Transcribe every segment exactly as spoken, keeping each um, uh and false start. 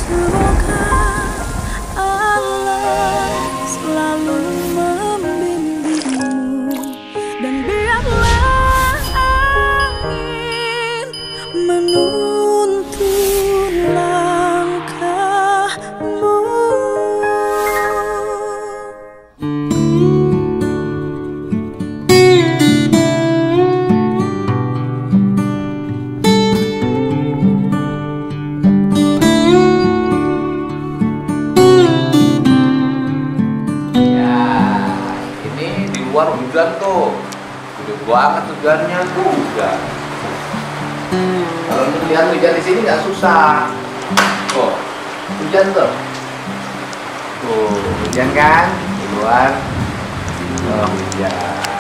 Semoga Allah selalu membimbingmu, dan biarlah angin menuntun langkahmu. Luar hujan tuh, gede banget hujannya tuh hujan. Kalau melihat hujan di sini nggak susah. Oh, hujan tuh. Tuh, hujan kan di luar. Oh, hujan.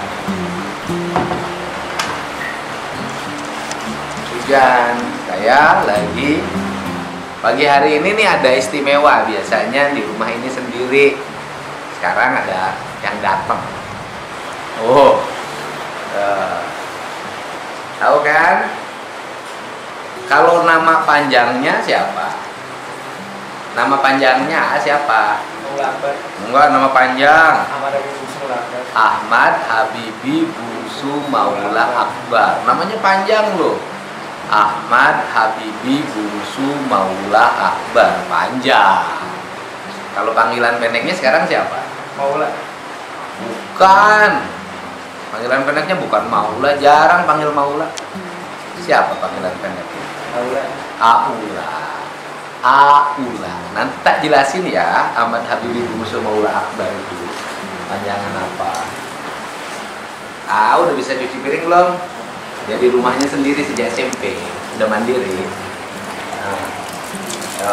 Hujan. Saya lagi pagi hari ini nih ada istimewa. Biasanya di rumah ini sendiri. Sekarang ada yang datang. Oh, uh, tahu kan? Kalau nama panjangnya siapa? Nama panjangnya siapa? Enggak, nama panjang. Ahmad Habibi Bungsu Maula Akbar. Namanya panjang loh. Ahmad Habibi Bungsu Maula Akbar, panjang. Kalau panggilan pendeknya sekarang siapa? Maula. Bukan. Panggilan pendeknya bukan Maula, jarang panggil Maula. Siapa panggilan pendeknya? Maula. Aula. Aula. Nanti tak jelasin ya, Ahmad Habibi Bungsu Maula Akbar itu panjangan apa. Ah, udah bisa cuci piring belum? Dia di rumahnya sendiri sejak S M P, udah mandiri. Nah, yo.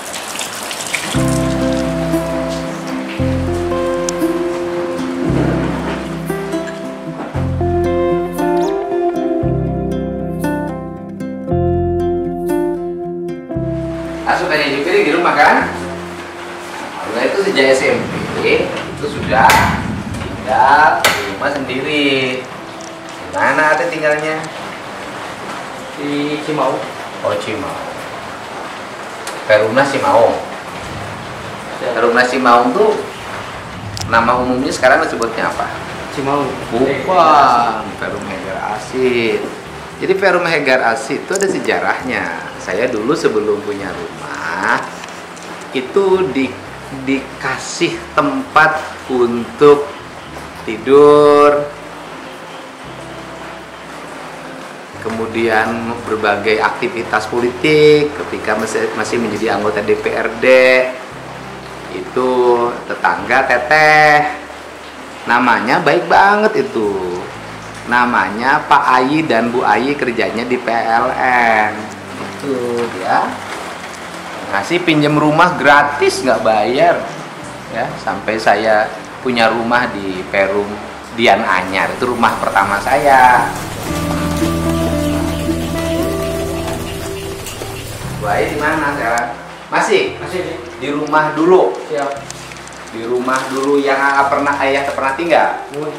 Sukanya nyuci piring di rumah kan? Nah, itu sejak S M P itu sudah tinggal di rumah sendiri. Di mana ada tinggalnya? Di Cimau. Oh, Cimau. Perumna Cimaung. Perumna Cimaung tuh nama umumnya sekarang disebutnya apa? Cimau. Bukan, Perum Hegar Asid. Jadi Perum Hegar Asid itu ada sejarahnya. Saya dulu sebelum punya rumah itu di, dikasih tempat untuk tidur, kemudian berbagai aktivitas politik ketika masih, masih menjadi anggota D P R D. Itu tetangga teteh, namanya baik banget itu, namanya Pak Ayi dan Bu Ayi, kerjanya di P L N. Itu ya, ngasih pinjam rumah gratis, nggak bayar ya, sampai saya punya rumah di Perum Dian Anyar. Itu rumah pertama saya. Bu Ayi di mana sekarang? Masih? Masih Di rumah dulu. siap. Di rumah dulu yang pernah ayah pernah tinggal. Mun.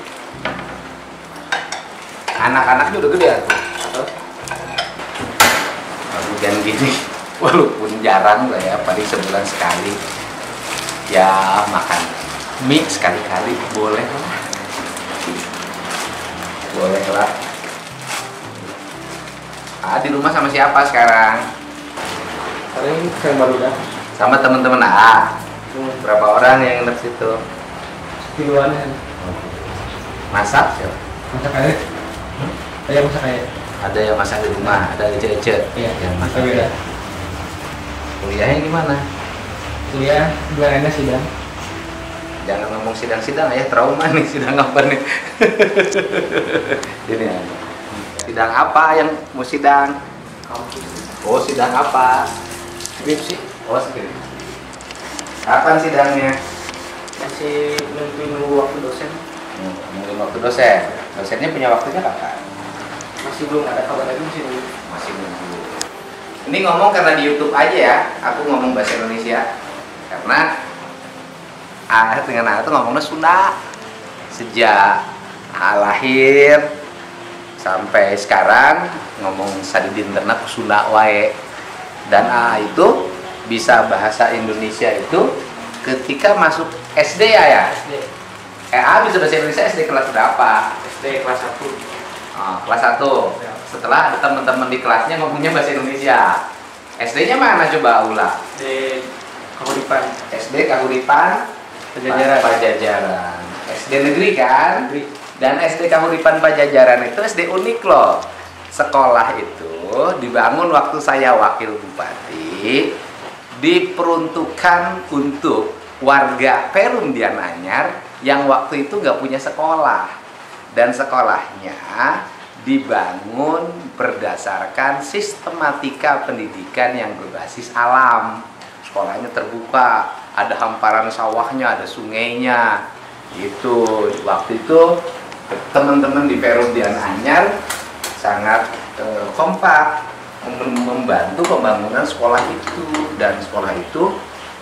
Anak-anaknya udah gede tuh. Hujan gini, walaupun jarang lah ya, paling sebulan sekali ya makan mie sekali-kali boleh lah, boleh lah. Ah, di rumah sama siapa sekarang? Sekarang ini yang baru dah. Sama teman-teman ah. Berapa orang yang nginep situ? Tiduran. Masak siapa? Masak air. Saya masak air. Ada yang masak di rumah, ada ece-ece Iya, yang masak. beda. Kuliahnya gimana? Kuliah bulanannya sidang. Jangan ngomong sidang-sidang ya, trauma nih. Sidang apa nih? Ini ya. Sidang apa yang mau sidang? Oh, sidang apa? Skripsi. Oh, skripsi. Kapan sidangnya? Masih nunggu waktu dosen. Hmm, nungguin waktu dosen. Dosennya punya waktunya kapan? Masih belum ada kabar lagi, masih nunggu. Masih nunggu. Ini ngomong karena di YouTube aja ya. Aku ngomong bahasa Indonesia. Karena A dengan A itu ngomongnya Sunda. Sejak A lahir sampai sekarang ngomong sadidin ternak Sunda wae. Dan A itu bisa bahasa Indonesia itu ketika masuk S D ya ya? S D. Eh, A bisa bahasa Indonesia S D kelas berapa? S D kelas satu. Oh, kelas satu. Ya. Setelah ada teman-teman di kelasnya ngomongnya bahasa Indonesia. S D-nya mana coba Aula? S D Kahuripan. S D Kahuripan Pajajaran. Pajajaran. S D negeri kan? Negeri. Dan S D Kahuripan Pajajaran itu S D unik loh. Sekolah itu dibangun waktu saya wakil bupati, diperuntukkan untuk warga Perum Dian Anyar yang waktu itu nggak punya sekolah, dan sekolahnya dibangun berdasarkan sistematika pendidikan yang berbasis alam. Sekolahnya terbuka, ada hamparan sawahnya, ada sungainya. Itu waktu itu teman-teman di Perum Dian Anyar sangat eh, kompak membantu pembangunan sekolah itu, dan sekolah itu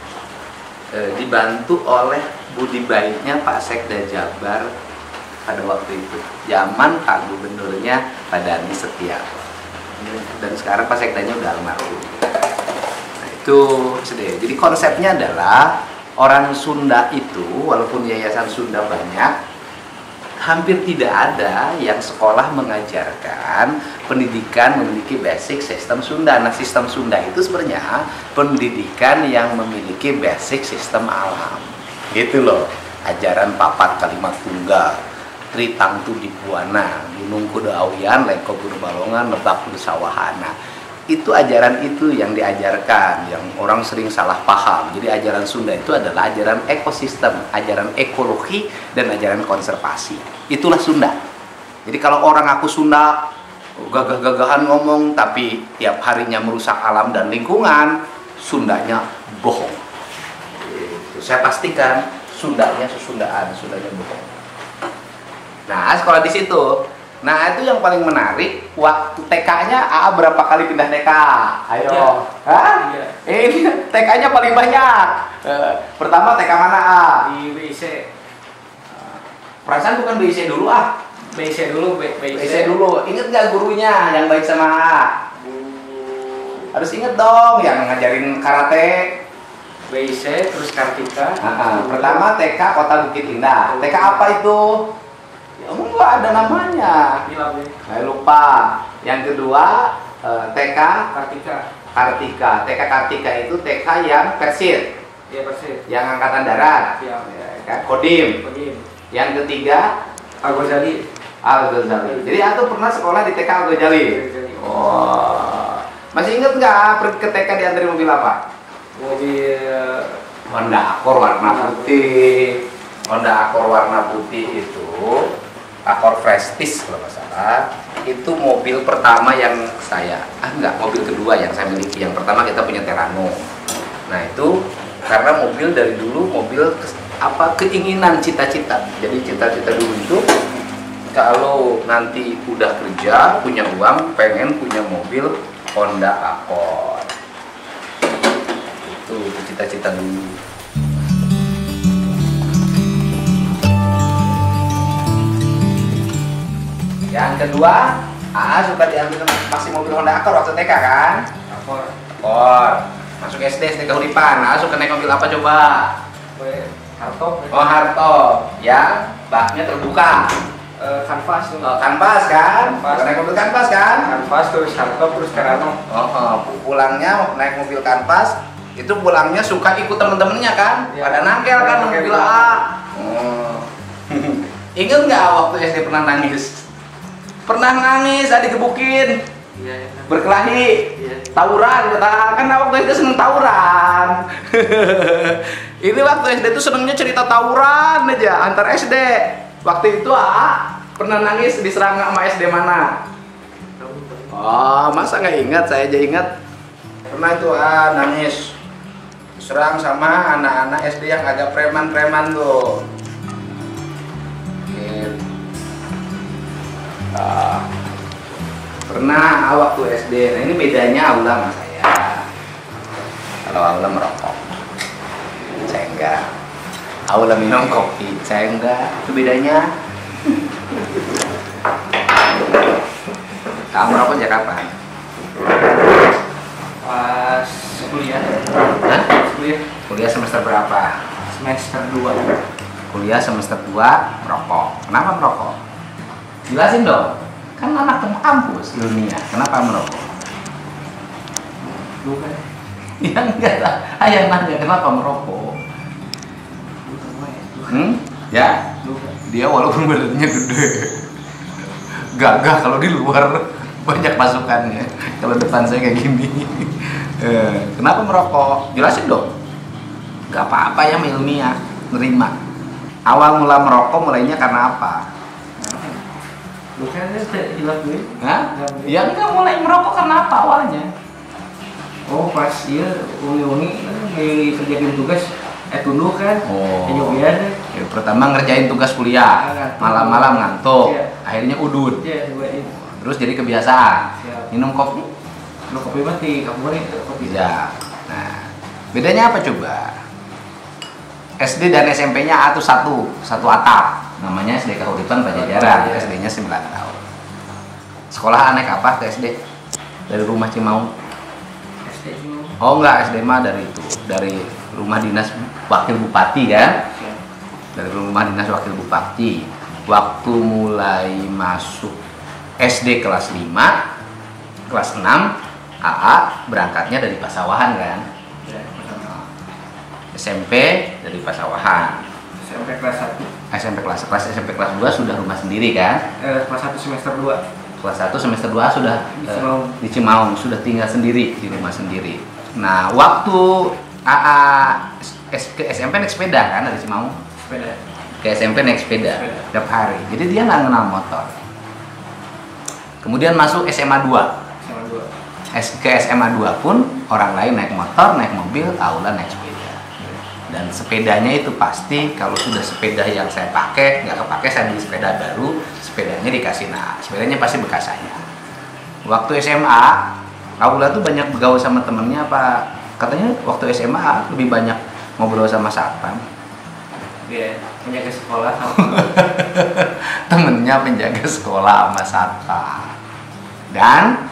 eh, dibantu oleh budi baiknya Pak Sekda Jabar pada waktu itu, zaman Pak Gubernurnya Pak Dani Setiawan, dan sekarang Pak Sekdanya udah almarhum. Nah, itu sedih. Jadi konsepnya adalah orang Sunda itu, walaupun yayasan Sunda banyak, hampir tidak ada yang sekolah mengajarkan pendidikan memiliki basic sistem Sunda. Nah, sistem Sunda itu sebenarnya pendidikan yang memiliki basic sistem alam. Gitu loh. Ajaran papat kalimat tunggal, Tritang tu dipuana, Gunung Kuda Awian, Lengko Guru Balongan, Lebak Kudu Sawahana. Itu ajaran itu yang diajarkan, yang orang sering salah paham. Jadi ajaran Sunda itu adalah ajaran ekosistem, ajaran ekologi, dan ajaran konservasi. Itulah Sunda. Jadi kalau orang aku Sunda, gagah-gagahan ngomong, tapi tiap harinya merusak alam dan lingkungan, Sundanya bohong. Itu saya pastikan Sundanya sesundaan, Sundanya bohong. Nah, sekolah di situ. Nah, itu yang paling menarik. Waktu T K-nya A A berapa kali pindah T K? Ayo. Iya. Hah? Iya. Ini T K-nya paling banyak. Eh, Pertama T K mana A? Di B I C. Perasaan bukan B I C dulu ah. B I C dulu, B I C. B I C dulu. Ingat gak gurunya yang baik sama A? Harus inget dong yang ngajarin karate. B I C terus Kartika. Nah, pertama T K Kota Bukit Indah. T K apa itu? Ya, enggak ada namanya. Gila, Be. Saya lupa. Yang kedua eh, T K Kartika. Kartika. T K Kartika itu T K yang Persir, Iya, persis. yang Angkatan Darat. Siap. Ya, kan? Kodim. Begini. Yang ketiga Al-Ghazali. Al-Ghazali. Jadi aku pernah sekolah di T K Al-Ghazali. Al-Ghazali. Oh. Masih inget nggak pergi ke T K diantarin mobil apa? Mobil Honda Accord warna putih. Honda Accord warna putih itu Accord Prestige kalau nggak salah. Itu mobil pertama yang saya, ah enggak, mobil kedua yang saya miliki. Yang pertama kita punya Terano. Nah itu karena mobil dari dulu mobil kes- apa keinginan cita-cita. Jadi cita-cita dulu itu kalau nanti udah kerja punya uang pengen punya mobil Honda Accord. Itu, itu cita-cita dulu. Yang kedua, A A suka diambil masih mobil Honda Accord waktu T K kan? Accord. Accord. Masuk S D, S D Kahuripan. A A suka naik mobil apa coba? Hartop. Oh, Harto. Yang baknya terbuka. Eh, Kanvas tuh. Oh, kanvas kan? Kanvas. Suka naik mobil kanvas kan? Kanvas terus Hartop terus Terano. Oh, oh, pulangnya naik mobil kanvas. Itu pulangnya suka ikut temen-temennya kan? Ya. Pada nangkel kan Nangkel. mobil A A. Oh. Ingat nggak waktu S D pernah nangis? Pernah nangis, ada dikebukin, Iya, iya. berkelahi, Iya. tawuran, kata kan waktu S D seneng tawuran. Ini waktu S D itu senengnya cerita tawuran aja antar S D. Waktu itu A A pernah nangis diserang sama S D mana? Oh, masa nggak ingat? Saya aja ingat. Pernah itu A A nangis diserang sama anak-anak S D yang agak preman-preman tuh. Gitu. Ah, pernah waktu S D. Nah, ini bedanya Aula sama saya. Kalau Aula merokok, saya enggak. Aula minum kopi, saya enggak. Itu bedanya. Kamu merokok sejak kapan? Pas kuliah. Hah? Kuliah Kuliah semester berapa? semester dua. Kuliah semester dua merokok. Kenapa merokok? Jelasin dong. Kan anak kampus ilmiah. Kenapa merokok? Bukan. Ya enggak lah. Ayah nanya kenapa merokok? Bukan gue. Hmm? Ya, Bukan. dia walaupun badannya gede, gagah kalau di luar banyak masukannya. Kalau depan saya kayak gini. Eh, kenapa merokok? Jelasin dong. Gak apa-apa ya ilmiah, nerima. Awal mula merokok mulainya karena apa? Bukan itu hilaf gue. Hah? Ya enggak, mulai merokok karena apa awalnya? Oh pas iya uni-uni lagi kerjain tugas eh tunduk kan. Oh. Nyobian. Ya, pertama ngerjain tugas kuliah, Ngantuk. malam-malam ngantuk, Iya. akhirnya udut. Ya gue ini. Terus jadi kebiasaan. Siap. Minum kopi? Lu kopi mati, kamu ini kopi. Tidak. Nah, bedanya apa coba? S D dan S M P-nya A tuh satu, satu atap. Namanya S D Kahuripan Pajajaran. S D-nya sembilan tahun. Sekolah naik apa ke S D? Dari rumah Cimaung? S D itu. Oh enggak, S D mah dari itu, dari rumah dinas wakil bupati kan? Siap. Dari rumah dinas wakil bupati. Waktu mulai masuk S D kelas lima, kelas enam, A A berangkatnya dari Pasawahan kan? Ya, pertama. S M P dari Pasawahan. S M P kelas satu. S M P kelas kelas S M P kelas dua sudah rumah sendiri kan? Eh, kelas satu semester dua. Kelas satu semester dua sudah Di eh, Cimaung. di Cimaung, sudah tinggal sendiri di rumah sendiri. Nah, waktu A A S- ke S M P naik sepeda kan dari Cimaung? Sepeda. Ke S M P naik sepeda Sepeda. tiap hari. Jadi dia nggak kenal motor. Kemudian masuk S M A dua. Sama dua. S- Ke S M A dua pun orang lain naik motor, naik mobil, Aula naik sepeda. Dan sepedanya itu pasti kalau sudah sepeda yang saya pakai nggak kepake, saya beli sepeda baru, sepedanya dikasih, nah sepedanya pasti bekas saya. Waktu S M A Aula tuh banyak bergaul sama temennya, apa katanya waktu S M A lebih banyak ngobrol sama satpam. Dia menjaga sekolah. Temennya penjaga sekolah sama satpam. Dan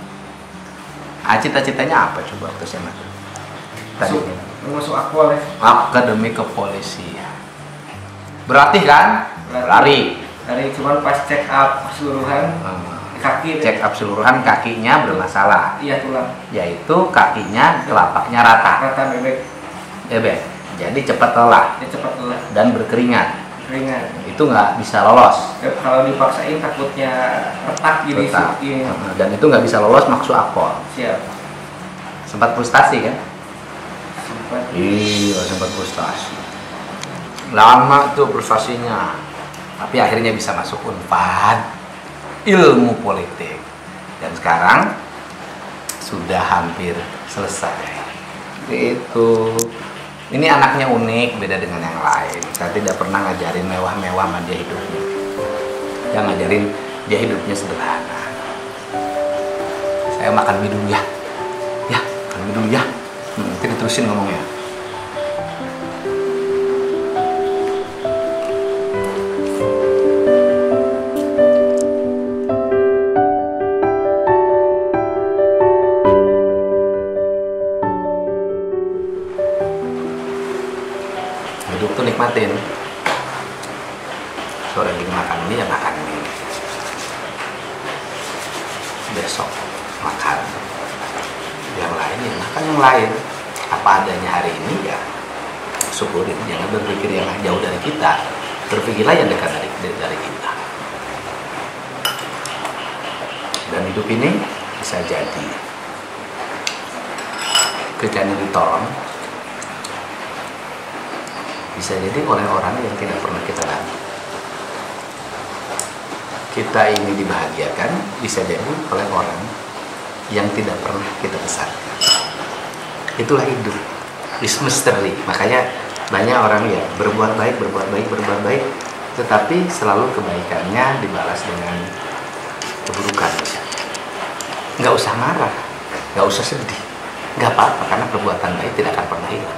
ah, cita-citanya apa coba waktu S M A tuh? Masuk, Tadi masuk akpol ya. akademi kepolisian. Berarti kan lari. Dari cuman pas check up keseluruhan Hmm. kaki. Cek up seluruhan kakinya bermasalah, Iya tulang. yaitu kakinya telapaknya rata, Rata bebek. ya Be. Jadi cepat lelah Dia cepat lelah. dan berkeringat. Ringan. Itu nggak bisa lolos. Ya, kalau dipaksain takutnya retak jadi Tetap. iya. Dan itu nggak bisa lolos masuk akpol. Siap. Sempat frustasi kan? Sempat. Iya, sempat frustasi. Lama tuh frustasinya. Tapi akhirnya bisa masuk Unpad Ilmu Politik. Dan sekarang sudah hampir selesai. Itu. Ini anaknya unik, beda dengan yang lain. Saya tidak pernah ngajarin mewah-mewah sama dia hidupnya. Yang ngajarin dia hidupnya sederhana. Saya makan mie dulu ya. Ya, makan mie dulu ya. Hmm, nanti diterusin ngomongnya. Hidup tuh nikmatin. Sore lagi makan mie ya makan mie. Besok makan yang lain ya makan yang lain. Apa adanya hari ini ya syukurin. Jangan berpikir yang jauh dari kita. Berpikirlah yang dekat dari, dari kita. Dan hidup ini bisa jadi kerjaan yang ditolong, bisa jadi oleh orang yang tidak pernah kita bantu. Kita ini dibahagiakan bisa jadi oleh orang yang tidak pernah kita besarkan. Itulah hidup. It's mystery. Makanya banyak orang ya berbuat baik, berbuat baik, berbuat baik, tetapi selalu kebaikannya dibalas dengan keburukan misalnya. Nggak usah marah, nggak usah sedih, nggak apa-apa karena perbuatan baik tidak akan pernah hilang.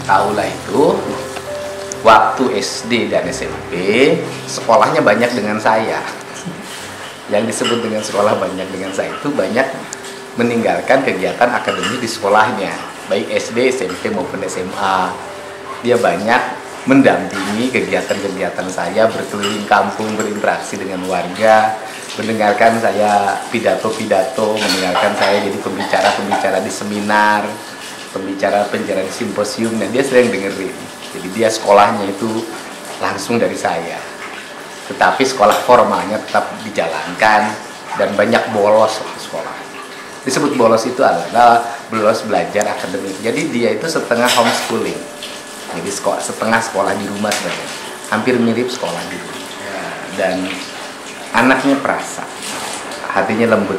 Tahulah itu waktu S D dan S M P sekolahnya banyak dengan saya. Yang disebut dengan sekolah banyak dengan saya itu banyak meninggalkan kegiatan akademik di sekolahnya, baik S D, S M P maupun S M A. Dia banyak mendampingi kegiatan-kegiatan saya, berkeliling kampung, berinteraksi dengan warga, mendengarkan saya pidato-pidato, mendengarkan saya jadi pembicara-pembicara di seminar, pembicara-pembicara di simposium, dan dia sering dengerin. Jadi dia sekolahnya itu langsung dari saya. Tetapi sekolah formalnya tetap dijalankan dan banyak bolos di sekolah. Disebut bolos itu adalah bolos belajar akademik. Jadi dia itu setengah homeschooling. Jadi sekolah, setengah sekolah di rumah sebenarnya. Hampir mirip sekolah di rumah. Dan anaknya perasa. Hatinya lembut.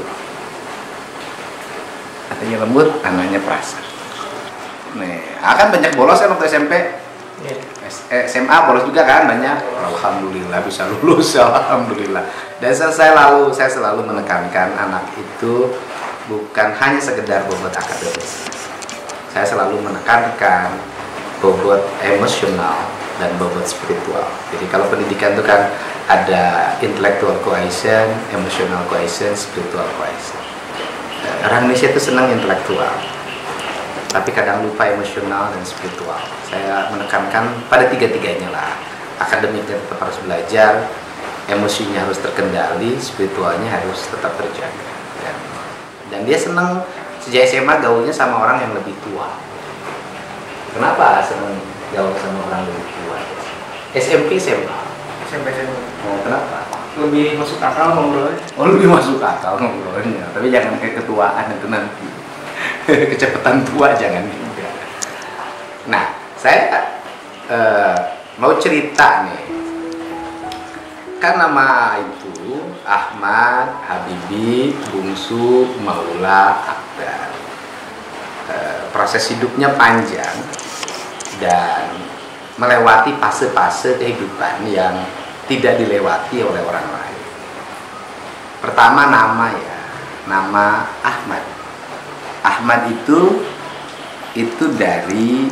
Hatinya lembut, anaknya perasa. Nih, akan banyak bolos kan waktu S M P. Yeah. S M A bolos juga kan banyak. Alhamdulillah bisa lulus, alhamdulillah. Dan saya lalu saya selalu menekankan anak itu bukan hanya sekedar bobot akademis. Saya selalu menekankan bobot emosional dan bobot spiritual. Jadi kalau pendidikan itu kan ada intellectual cohesion, emotional cohesion, spiritual cohesion. Orang Indonesia itu senang intelektual, tapi kadang lupa emosional dan spiritual. Saya menekankan pada tiga-tiganya lah. Akademiknya tetap harus belajar, emosinya harus terkendali, spiritualnya harus tetap terjaga. Dan, dan dia senang sejak S M A gaulnya sama orang yang lebih tua. Kenapa senang gaul sama orang lebih tua? S M P, S M A? S M P, S M P. Oh, kenapa? Lebih masuk akal ngobrolnya. Oh, lebih masuk akal ngobrolnya. Tapi jangan kayak ketuaan itu nanti. Kecepatan tua jangan juga. Nah, saya uh, mau cerita nih. Kan nama itu Ahmad, Habibi, Bungsu, Maula, Akbar. Uh, proses hidupnya panjang dan melewati fase-fase kehidupan yang tidak dilewati oleh orang lain. Pertama nama ya, nama Ahmad. Ahmad itu itu dari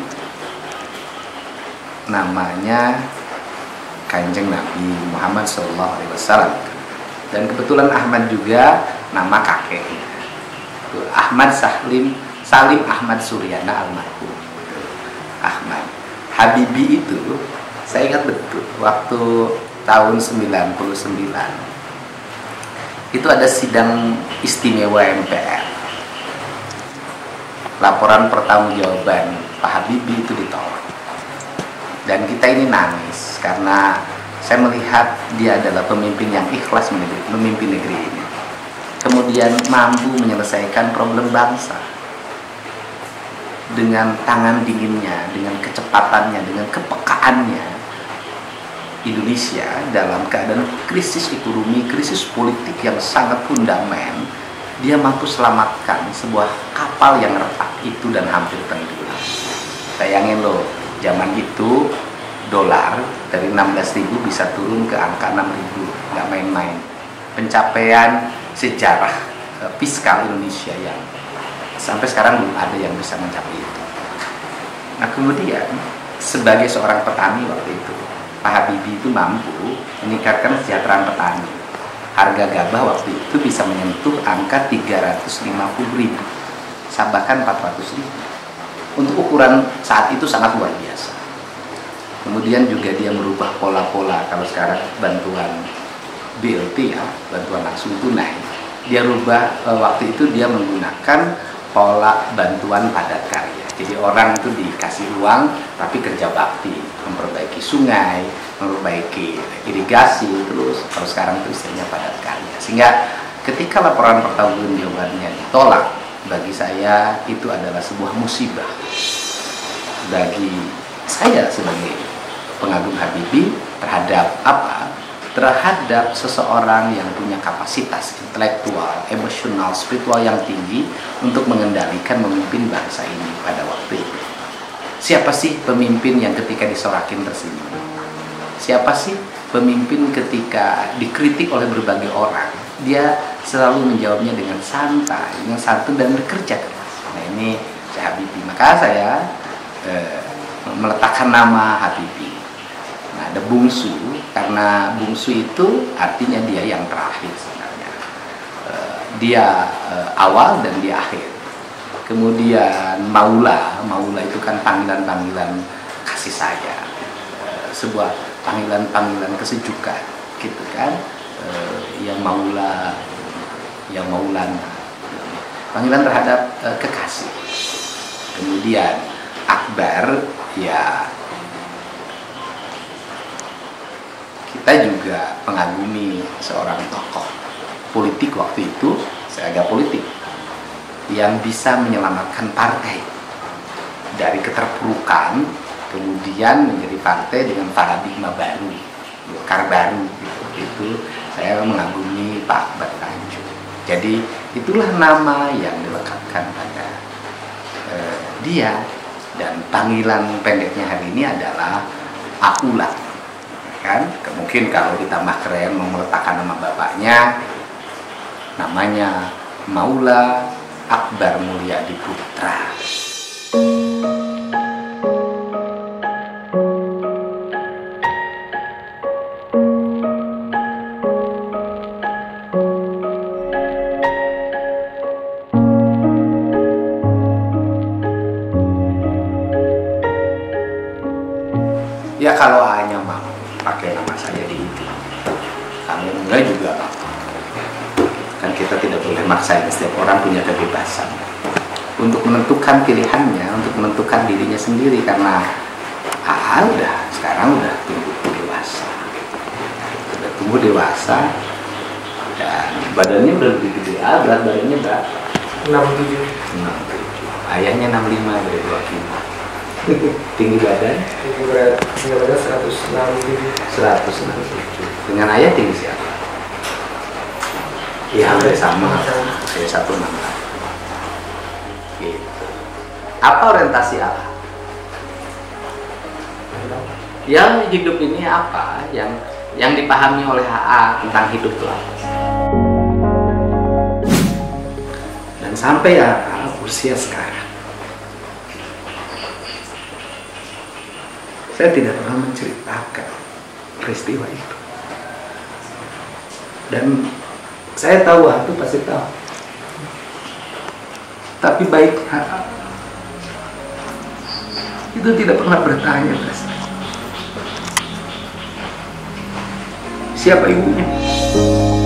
namanya Kanjeng Nabi Muhammad shallallahu alaihi wasallam. Dan kebetulan Ahmad juga nama kakeknya. Ahmad Salim Salim Ahmad Suryana almarhum. Ahmad. Habibi itu saya ingat betul waktu tahun sembilan puluh sembilan itu ada sidang istimewa M P R. Laporan pertanggungjawaban Pak Habibie itu ditolak. Dan kita ini nangis karena saya melihat dia adalah pemimpin yang ikhlas memimpin negeri ini. Kemudian mampu menyelesaikan problem bangsa dengan tangan dinginnya, dengan kecepatannya, dengan kepekaannya. Indonesia dalam keadaan krisis ekonomi, krisis politik yang sangat fundamental, dia mampu selamatkan sebuah kapal yang retak itu dan hampir tenggelam. Bayangin loh, zaman itu dolar dari enam belas ribu bisa turun ke angka enam ribu, nggak main-main. Pencapaian sejarah e, fiskal Indonesia yang sampai sekarang belum ada yang bisa mencapai itu. Nah kemudian sebagai seorang petani waktu itu, Pak Habibie itu mampu meningkatkan kesejahteraan petani. Harga gabah waktu itu bisa menyentuh angka tiga ratus lima puluh ribu, bahkan empat ratus ribu. Untuk ukuran saat itu sangat luar biasa. Kemudian juga dia merubah pola-pola. Kalau sekarang bantuan B L T ya, bantuan langsung tunai, dia rubah e, waktu itu dia menggunakan pola bantuan padat karya. Jadi orang itu dikasih uang tapi kerja bakti, memperbaiki sungai, memperbaiki irigasi, terus kalau sekarang itu istilahnya padat karya. Sehingga ketika laporan pertanggungjawabannya ditolak, bagi saya itu adalah sebuah musibah. Bagi saya sebagai pengagum Habibie terhadap apa? Terhadap seseorang yang punya kapasitas intelektual, emosional, spiritual yang tinggi untuk mengendalikan memimpin bangsa ini pada waktu itu. Siapa sih pemimpin yang ketika disorakin tersenyum? Siapa sih pemimpin ketika dikritik oleh berbagai orang, dia selalu menjawabnya dengan santai, dengan santun dan bekerja keras? Nah ini Habibie. Maka saya eh, meletakkan nama Habibie. Nah, ada bungsu, karena bungsu itu artinya dia yang terakhir sebenarnya. Uh, dia uh, awal dan dia akhir. Kemudian Maula, Maula itu kan panggilan-panggilan kasih sayang, uh, sebuah panggilan-panggilan kesejukan, gitu kan? Uh, yang Maula, yang Maulana, panggilan terhadap uh, kekasih. Kemudian Akbar, ya kita juga mengagumi seorang tokoh politik waktu itu, saya agak politik, yang bisa menyelamatkan partai dari keterpurukan, kemudian menjadi partai dengan paradigma baru, golkar baru, gitu. Itu saya mengagumi Pak Akbar Tanjung. Jadi itulah nama yang dilekatkan pada eh, dia, dan panggilan pendeknya hari ini adalah Aulan, kan? Mungkin kalau ditambah keren meletakkan nama bapaknya, namanya Maula Akbar Mulyadi Putra. Ya kalau hanya mau pakai nama saya di itu, kalau enggak juga kan kita tidak boleh maksain. Setiap orang punya kebebasan untuk menentukan pilihannya, untuk menentukan dirinya sendiri, karena ah udah sekarang udah tumbuh dewasa, udah tumbuh dewasa dan badannya udah lebih gede. Ah, berat badannya berapa? enam puluh tujuh. enam puluh tujuh. Ayahnya enam puluh lima dari dua kilo. Tinggi badan? Tinggi berat, tinggi badan seratus enam puluh tujuh. seratus enam puluh tujuh. Dengan ayah tinggi siapa? Iya, hampir sama. Saya seratus enam puluh delapan. Gitu. Apa orientasi Allah? Yang hidup ini apa? Yang yang dipahami oleh H A tentang hidup itu apa? Dan sampai ya usia sekarang, saya tidak pernah menceritakan peristiwa itu. Dan saya tahu, itu pasti tahu. Tapi baik itu tidak pernah bertanya pada saya, siapa ibunya.